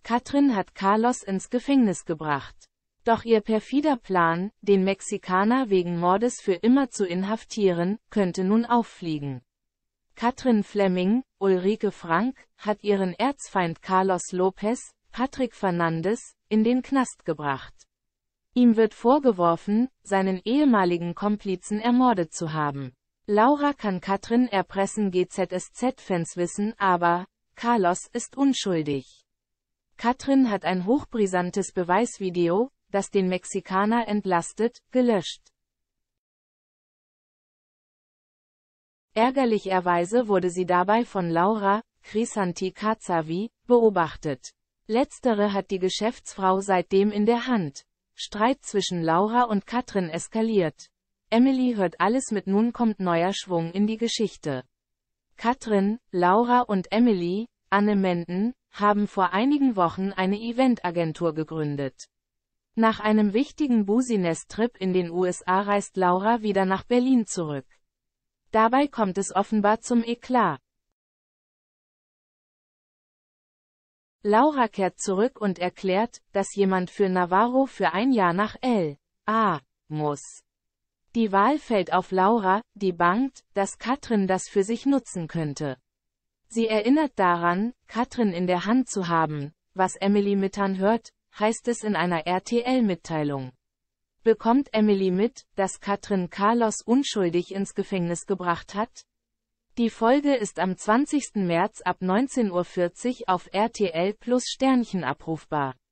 Katrin hat Carlos ins Gefängnis gebracht. Doch ihr perfider Plan, den Mexikaner wegen Mordes für immer zu inhaftieren, könnte nun auffliegen. Katrin Fleming, Ulrike Frank, hat ihren Erzfeind Carlos Lopez, Patrick Fernandes, in den Knast gebracht. Ihm wird vorgeworfen, seinen ehemaligen Komplizen ermordet zu haben. Laura kann Katrin erpressen, GZSZ-Fans wissen aber, Carlos ist unschuldig. Katrin hat ein hochbrisantes Beweisvideo, das den Mexikaner entlastet, gelöscht. Ärgerlicherweise wurde sie dabei von Laura, Crisanti Cazavi, beobachtet. Letztere hat die Geschäftsfrau seitdem in der Hand. Streit zwischen Laura und Katrin eskaliert. Emily hört alles mit, nun kommt neuer Schwung in die Geschichte. Katrin, Laura und Emily, Anne Menden, haben vor einigen Wochen eine Eventagentur gegründet. Nach einem wichtigen Business-Trip in den USA reist Laura wieder nach Berlin zurück. Dabei kommt es offenbar zum Eklat. Laura kehrt zurück und erklärt, dass jemand für Navarro für ein Jahr nach L.A. muss. Die Wahl fällt auf Laura, die bangt, dass Katrin das für sich nutzen könnte. Sie erinnert daran, Katrin in der Hand zu haben, was Emily mitanhört, heißt es in einer RTL-Mitteilung. Bekommt Emily mit, dass Katrin Carlos unschuldig ins Gefängnis gebracht hat? Die Folge ist am 20. März ab 19:40 Uhr auf RTL+ abrufbar.